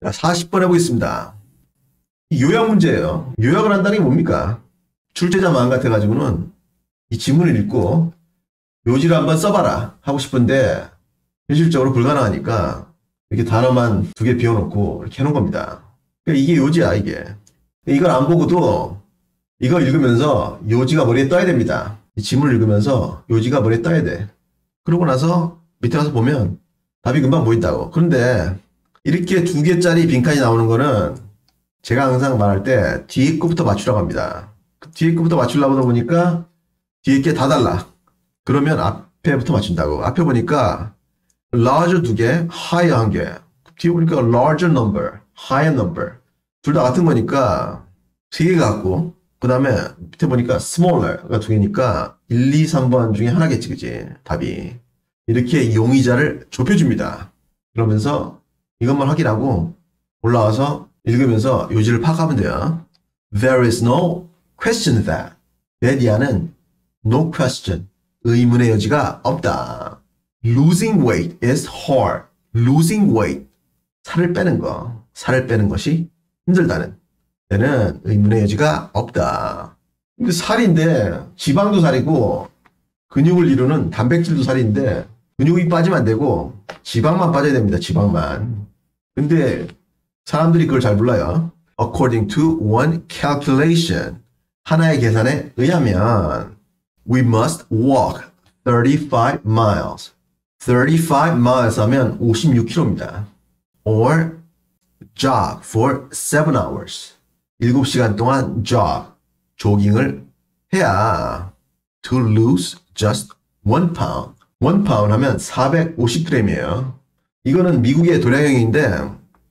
자, 40번 해보겠습니다. 요약 문제예요. 요약을 한다는 게 뭡니까? 출제자 마음 같아가지고는 이 지문을 읽고 요지를 한번 써봐라 하고 싶은데 현실적으로 불가능하니까 이렇게 단어만 2개 비워놓고 이렇게 해놓은 겁니다. 그러니까 이게 요지야, 이게. 이걸 안 보고도 이걸 읽으면서 요지가 머리에 떠야 됩니다. 이 지문을 읽으면서 요지가 머리에 떠야 돼. 그러고 나서 밑에 가서 보면 답이 금방 보인다고. 그런데 이렇게 2개짜리 빈칸이 나오는 거는 제가 항상 말할 때 뒤에 거부터 맞추라고 합니다. 뒤에 거부터 맞추려고 하다 보니까 뒤에 게 다 달라. 그러면 앞에부터 맞춘다고. 앞에 보니까 larger 2개, higher 1개. 뒤에 보니까 larger number, higher number. 둘 다 같은 거니까 3개가 같고, 그 다음에 밑에 보니까 smaller가 2개니까 1, 2, 3번 중에 하나겠지, 그지? 답이. 이렇게 용의자를 좁혀줍니다. 그러면서 이것만 확인하고 올라와서 읽으면서 요지를 파악하면 돼요. There is no question that. that no question. 의문의 여지가 없다. Losing weight is hard. Losing weight. 살을 빼는 거. 살을 빼는 것이 힘들다는. 때는 의문의 여지가 없다. 근데 살인데 지방도 살이고 근육을 이루는 단백질도 살인데 근육이 빠지면 안 되고 지방만 빠져야 됩니다. 지방만. 근데 사람들이 그걸 잘 몰라요. According to one calculation. 하나의 계산에 의하면 We must walk 35 miles. 35 miles 하면 56km입니다. Or jog for 7 hours. 7시간 동안 조깅을 해야 to lose just 1 pound. 1 pound 하면 450g이에요. 이거는 미국의 도량형인데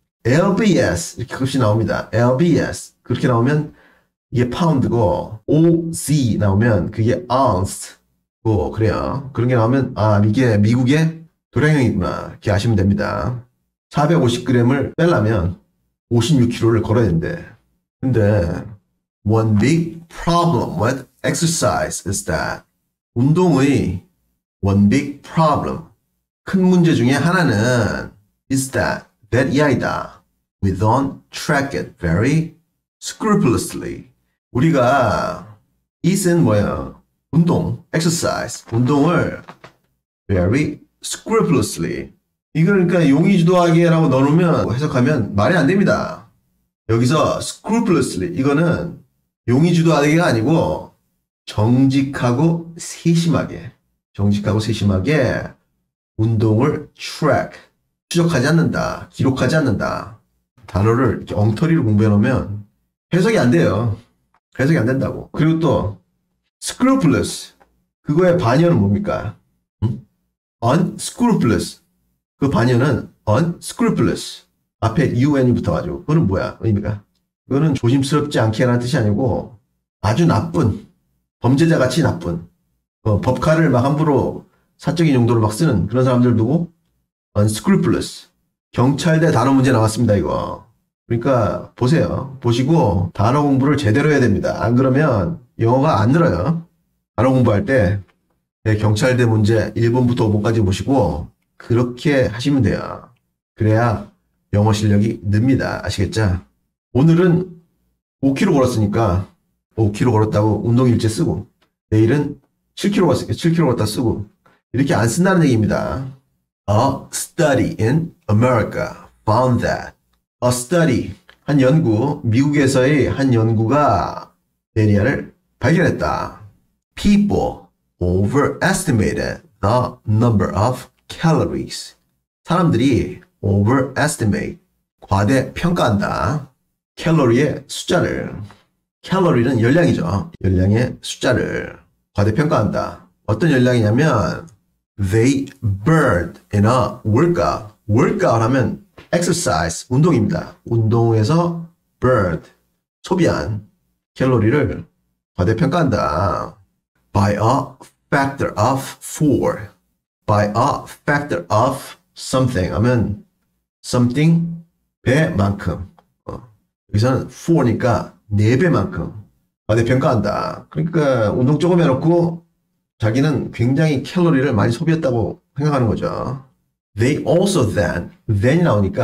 LBS 이렇게 값이 나옵니다. LBS 그렇게 나오면 이게 파운드고 OZ 나오면 그게 ounce고 그래요. 그런 게 나오면 이게 미국의 도량형이구나 이렇게 아시면 됩니다. 450g을 빼려면 56km를 걸어야 된대. 근데 one big problem with exercise is that 운동의 one big problem 큰 문제 중에 하나는 is that 이 아이다. We don't track it very scrupulously. 우리가 it은 뭐예요? 운동, exercise, 운동을 very scrupulously. 이걸 그러니까 용의주도하게라고 넣어놓으면 해석하면 말이 안 됩니다. 여기서 scrupulously 이거는 용의주도하게가 아니고 정직하고 세심하게 운동을 track 추적하지 않는다, 기록하지 않는다. 단어를 이렇게 엉터리로 공부해 놓으면 해석이 안 돼요. 해석이 안 된다고. 그리고 또 scrupulous 그거의 반연은 뭡니까? unscrupulous 그 반연은 unscrupulous 앞에 un이 붙어가지고 그거는 뭐야 의미가? 그거는 조심스럽지 않게 라는 뜻이 아니고 아주 나쁜 범죄자 같이 나쁜 법칼을 막 함부로 사적인 용도로 막 쓰는 그런 사람들 두고 unscrupulous. 경찰대 단어 문제 나왔습니다, 이거. 그러니까 보세요. 보시고 단어 공부를 제대로 해야 됩니다. 안 그러면 영어가 안 늘어요. 단어 공부할 때 경찰대 문제 1번부터 5번까지 보시고 그렇게 하시면 돼요. 그래야 영어 실력이 늡니다. 아시겠죠? 오늘은 5km 걸었으니까 5km 걸었다고 운동일지 쓰고 내일은 7km 걸었으니까 7km 걸었다 쓰고 이렇게 안 쓴다는 얘기입니다. A study in America found that a study, 한 연구, 미국에서의 한 연구가 데니아를 발견했다. People overestimated the number of calories. 사람들이 overestimate, 과대평가한다. 캘로리의 숫자를. 캘로리는 열량이죠. 열량의 숫자를 과대평가한다. 어떤 열량이냐면 They burned in a workout. workout 하면 exercise, 운동입니다. 운동에서 burned, 소비한 캘로리를 과대평가한다. By a factor of 4. By a factor of something 하면 something 배만큼. 여기서는 4니까 4배만큼 과대평가한다. 그러니까 운동 조금 해놓고 자기는 굉장히 캘로리를 많이 소비했다고 생각하는 거죠. They also then이 나오니까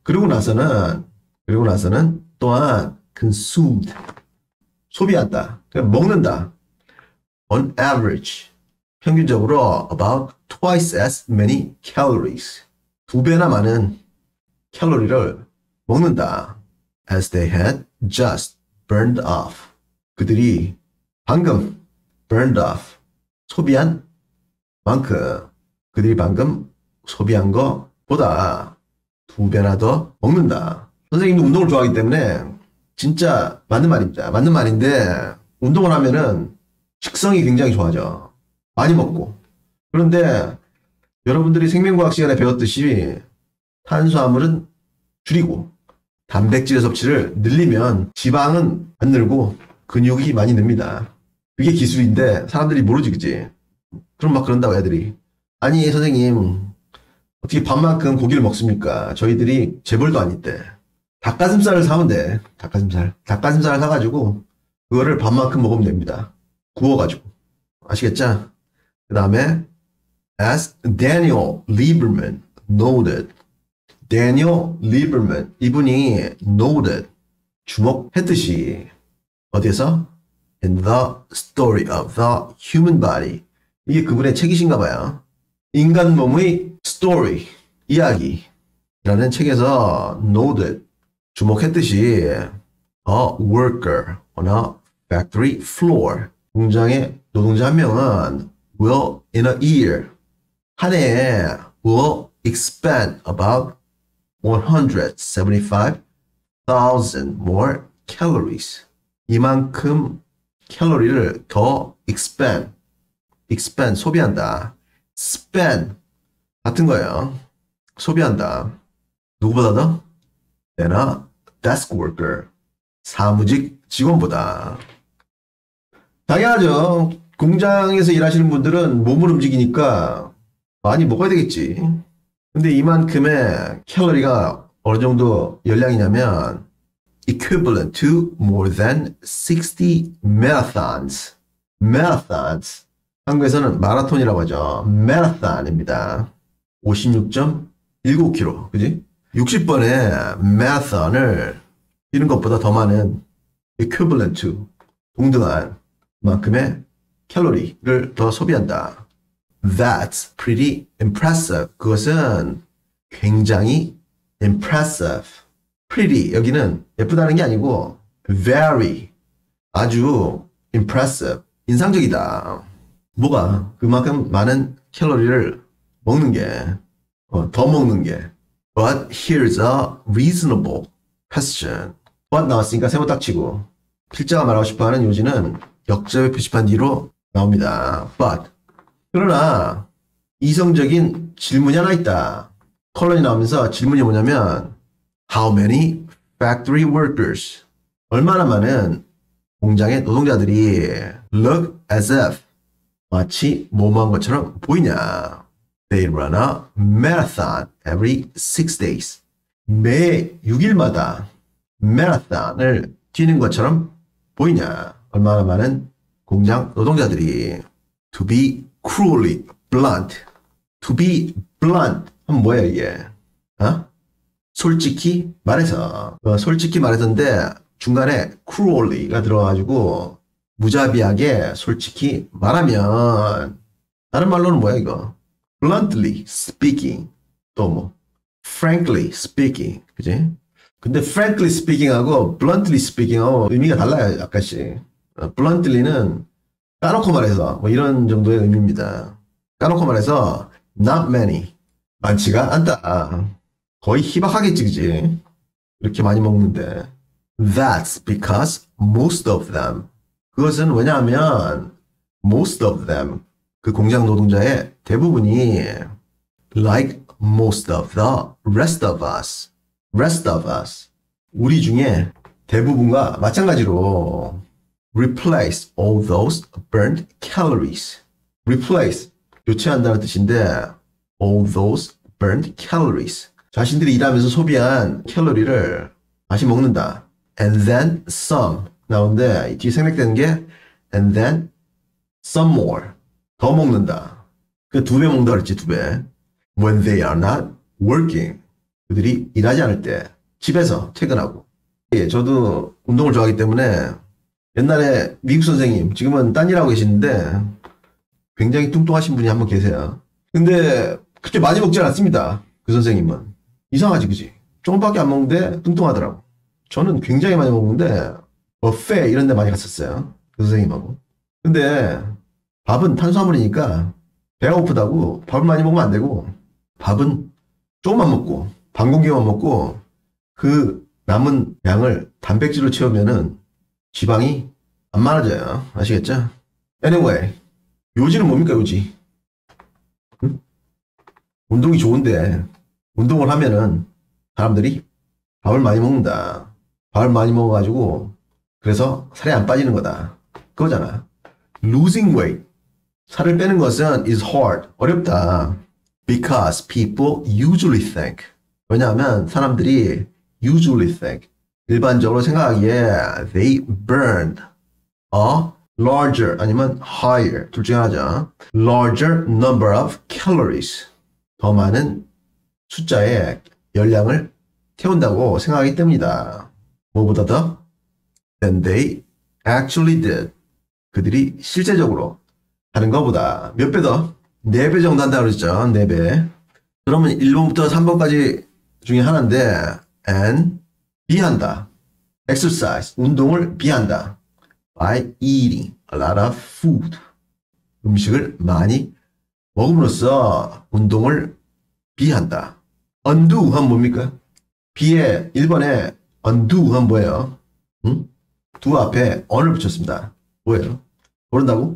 그리고 나서는 또한 consumed. 소비한다. 그러니까 먹는다. On average. 평균적으로 about twice as many calories. 2배나 많은 칼로리를 먹는다. As they had just burned off. 그들이 방금 burned off. 소비한 만큼 그들이 방금 소비한 것보다 2배나 더 먹는다. 선생님도 운동을 좋아하기 때문에 진짜 맞는 말입니다. 맞는 말인데 운동을 하면은 식성이 굉장히 좋아져. 많이 먹고. 그런데 여러분들이 생명과학 시간에 배웠듯이 탄수화물은 줄이고 단백질 섭취를 늘리면 지방은 안 늘고 근육이 많이 늡니다. 그게 기술인데 사람들이 모르지, 그치? 그럼 막 그런다고 애들이. 아니 선생님 어떻게 밥만큼 고기를 먹습니까? 저희들이 재벌도 아닌데. 닭가슴살을 사면 돼. 닭가슴살을 사가지고 그거를 밥만큼 먹으면 됩니다. 구워가지고. 아시겠죠? 그 다음에 as Daniel Lieberman noted. Daniel Lieberman 이분이 noted 주목했듯이 어디에서? In the story of the human body. 이게 그분의 책이신가 봐요. 인간 몸의 story, 이야기라는 책에서 noted 주목했듯이 a worker on a factory floor. 공장의 노동자 한 명은 will in a year 한 해에 will expend about 175,000 more calories. 이만큼 칼로리를 더 expend 소비한다. spend 같은 거예요. 소비한다. 누구보다 더? than a desk worker. 사무직 직원보다. 당연하죠. 공장에서 일하시는 분들은 몸을 움직이니까 많이 먹어야 되겠지. 근데 이만큼의 칼로리가 어느 정도 열량이냐면 equivalent to more than 60 marathons. marathons. 한국에서는 마라톤이라고 하죠. marathon입니다. 56.19km. 그지? 60번의 marathon을 뛰는 것보다 더 많은 equivalent to 동등한 만큼의 칼로리를 더 소비한다. That's pretty impressive. 그것은 굉장히 impressive. pretty 여기는 예쁘다는 게 아니고 very 아주 impressive 인상적이다. 뭐가 그만큼 많은 칼로리를 먹는 게 더 먹는 게. But here's a reasonable question. but 나왔으니까 세모 딱 치고 필자가 말하고 싶어하는 요지는 역접의 표시판 뒤로 나옵니다. but 그러나 이성적인 질문이 하나 있다. 컬런이 나오면서 질문이 뭐냐면 How many factory workers? 얼마나 많은 공장의 노동자들이 look as if 마치 뭐뭐한 것처럼 보이냐. They run a marathon every 6 days. 매 6일마다 마라톤을 뛰는 것처럼 보이냐. 얼마나 많은 공장 노동자들이 to be cruelly blunt. to be blunt 하면 뭐야 이게? 솔직히 말해서. 솔직히 말해서인데 중간에 cruelly가 들어가지고 무자비하게 솔직히 말하면 다른 말로는 뭐야 이거? bluntly speaking 또 뭐 frankly speaking 그지? 근데 frankly speaking하고 bluntly speaking하고 의미가 달라요 약간씩. bluntly는 까놓고 말해서 뭐 이런 정도의 의미입니다. 까놓고 말해서 not many 많지가 않다. 거의 희박하겠지 그지? 이렇게 많이 먹는데 that's because most of them 그것은 왜냐하면 most of them 그 공장 노동자의 대부분이 like most of the rest of us 우리 중에 대부분과 마찬가지로 replace all those burnt calories replace 교체한다는 뜻인데 all those burnt calories 자신들이 일하면서 소비한 칼로리를 다시 먹는다. and then some 나오는데 뒤에 생략되는 게 and then some more 더 먹는다. 그 2배 먹는다 그랬지 2배. when they are not working 그들이 일하지 않을 때 집에서 퇴근하고. 예, 저도 운동을 좋아하기 때문에 옛날에 미국 선생님, 지금은 딴 일하고 계시는데 굉장히 뚱뚱하신 분이 한 분 계세요. 근데 그렇게 많이 먹지 않았습니다. 그 선생님은. 이상하지, 그지? 조금밖에 안 먹는데 뚱뚱하더라고. 저는 굉장히 많이 먹는데 버페 이런 데 많이 갔었어요. 그 선생님하고. 근데 밥은 탄수화물이니까 배가 고프다고 밥을 많이 먹으면 안 되고 밥은 조금만 먹고 반 공기만 먹고 그 남은 양을 단백질로 채우면은 지방이 안 많아져요. 아시겠죠? Anyway, 요지는 뭡니까, 요지? 응? 운동이 좋은데 운동을 하면은 사람들이 밥을 많이 먹는다. 밥을 많이 먹어가지고 그래서 살이 안 빠지는 거다. 그거잖아. Losing weight. 살을 빼는 것은 is hard. 어렵다. Because people usually think. 왜냐하면 사람들이 usually think. 일반적으로 생각하기에 they burned a larger 아니면 higher 둘 중에 하나죠. larger number of calories. 더 많은 숫자의 열량을 태운다고 생각하기 때문이다. 뭐보다 더? Than they actually did. 그들이 실제적으로 하는 것보다 몇 배 더? 4배 정도 한다고 그랬죠. 4배. 그러면 1번부터 3번까지 중에 하나인데 and 비한다. exercise, 운동을 비한다. by eating a lot of food. 음식을 많이 먹음으로써 운동을 비한다. undo 하면 뭡니까? 비에 1번에 undo 하면 뭐예요? 응? do 앞에 on을 붙였습니다. 뭐예요? 모른다고?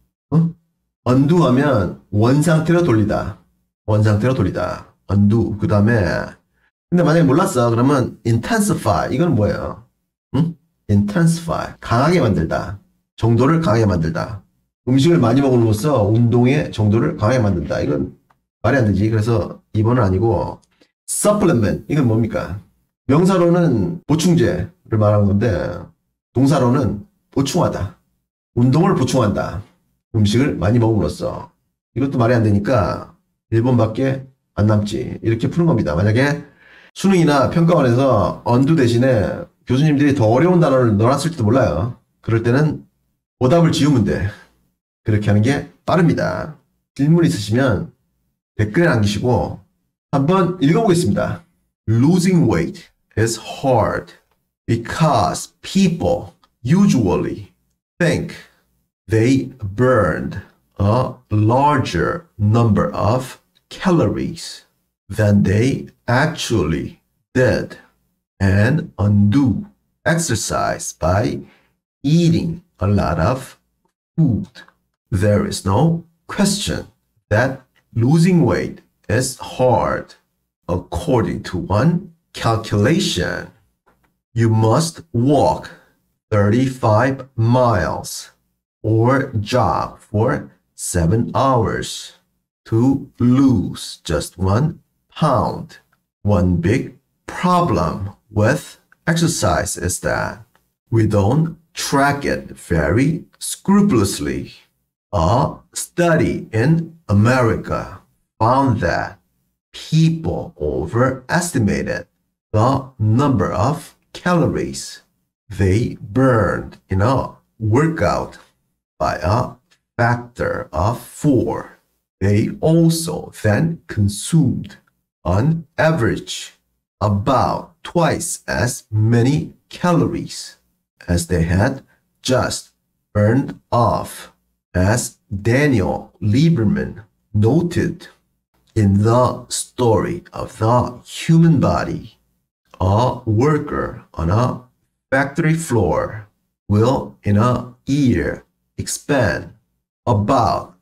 undo 하면 원상태로 돌리다. 원상태로 돌리다. undo. 그 다음에 근데 만약에 몰랐어. 그러면 intensify. 이건 뭐예요? 응? intensify. 강하게 만들다. 정도를 강하게 만들다. 음식을 많이 먹음으로써 운동의 정도를 강하게 만든다. 이건 말이 안 되지. 그래서 2번은 아니고 supplement. 이건 뭡니까? 명사로는 보충제를 말하는 건데 동사로는 보충하다. 운동을 보충한다. 음식을 많이 먹음으로써. 이것도 말이 안 되니까 1번밖에 안 남지. 이렇게 푸는 겁니다. 만약에 수능이나 평가원에서 undo 대신에 교수님들이 더 어려운 단어를 넣어놨을지도 몰라요. 그럴 때는 오답을 지우면 돼. 그렇게 하는 게 빠릅니다. 질문 있으시면 댓글에 남기시고 한번 읽어보겠습니다. Losing weight is hard because people usually think they burned a larger number of calories than they actually did and undo exercise by eating a lot of food. There is no question that losing weight is hard. According to one calculation, you must walk 35 miles or jog for 7 hours to lose just 1 pound. One big problem with exercise is that we don't track it very scrupulously. A study in America found that people overestimated the number of calories they burned in a workout by a factor of 4. They also then consumed, on average, about twice as many calories as they had just burned off. As Daniel Lieberman noted in the story of the human body, a worker on a factory floor will in a year expend about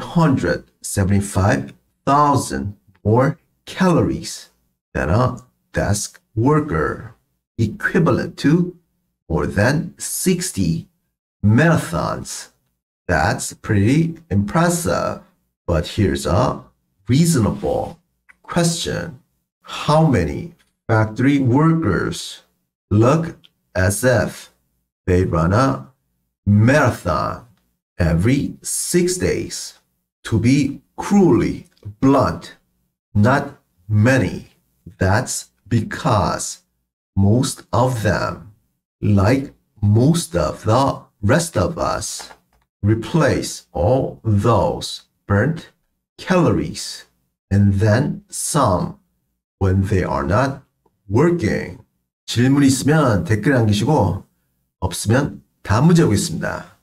175,000 more calories than a desk worker, equivalent to more than 60 marathons. That's pretty impressive. But here's a reasonable question. How many factory workers look as if they run a marathon every 6 days? To be cruelly blunt, not many. That's because most of them, like most of the rest of us, replace all those burnt calories and then some when they are not working. 질문 있으면 댓글 남기시고 없으면 다음 문제 보겠습니다.